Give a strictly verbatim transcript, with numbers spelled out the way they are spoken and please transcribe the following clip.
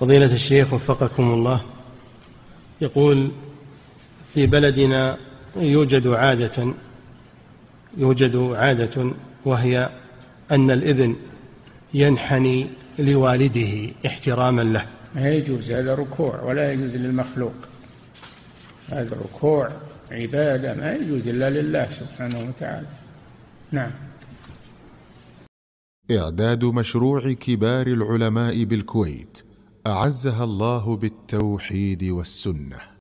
فضيلة الشيخ وفقكم الله، يقول: في بلدنا يوجد عادة يوجد عادة وهي أن الابن ينحني لوالده احتراما له. ما يجوز، هذا ركوع ولا يجوز للمخلوق. هذا ركوع عبادة ما يجوز إلا لله سبحانه وتعالى. نعم. إعداد مشروع كبار العلماء بالكويت أعزها الله بالتوحيد والسنة.